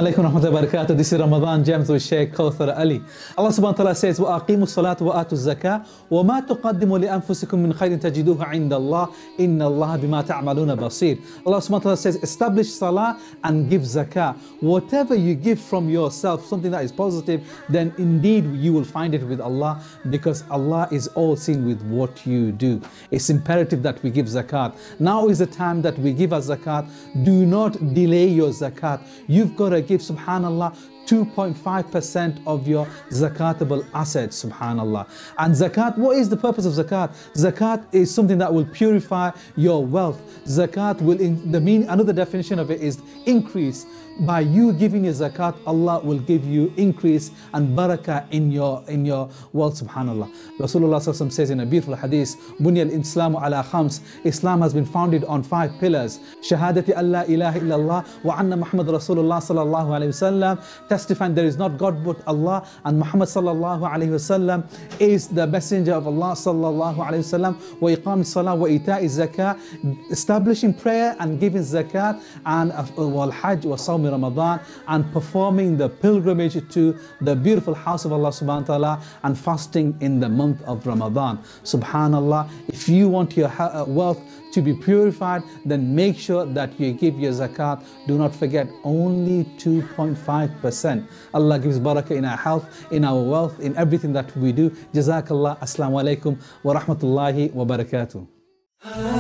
alaikum wa rahmatullahi wa barakatuh. This is Ramadan Gems with Sheikh Kauther Ali. Allah subhanahu wa ta'ala says, وَأَقِيمُوا الصَّلَاةَ وَآتُوا الزَّكَاةَ وَمَا تُقَدِّمُوا لِأَنفُسِكُم مِّن خَيْرٍ تَجِدُوهُ عِندَ اللَّهِ إِنَّ اللَّهَ بِمَا تَعْمَلُونَ بَصِيرٌ. Allah subhanahu wa ta'ala says, establish salah and give zakah. Whatever you give from yourself, something that is positive, then indeed you will find it with Allah, because Allah is all seen with what you do. It's imperative that we give zakat. Now is the time that we give our zakat. Do not delay your zakat. You've got to give, subhanallah, 2.5% of your zakatable assets, subhanallah. And zakat, what is the purpose of zakat? Zakat is something that will purify your wealth. Zakat will, another definition of it is increase. By you giving your zakat, Allah will give you increase and barakah in your wealth, subhanallah. Rasulullah says in a beautiful hadith, Bunya al-Islamu ala khams. Islam has been founded on 5 pillars. Shahadati Allah ilaha illallah wa anna Muhammad Rasulullah sallallahu alayhi wasallam. Testifying there is not God but Allah, and Muhammad sallallahu alayhi wasallam is the messenger of Allah sallallahu alayhi wasallam. Wa iqam salah wa ita'i zakah. Establishing prayer and giving zakat, and wal hajj wa sawm Ramadan, and performing the pilgrimage to the beautiful house of Allah subhanahu wa ta'ala, and fasting in the month of Ramadan. Subhanallah, if you want your wealth to be purified, then make sure that you give your zakat. Do not forget, only 2.5%. Allah gives barakah in our health, in our wealth, in everything that we do. JazakAllah. Assalamu alaikum wa rahmatullahi wa barakatuh.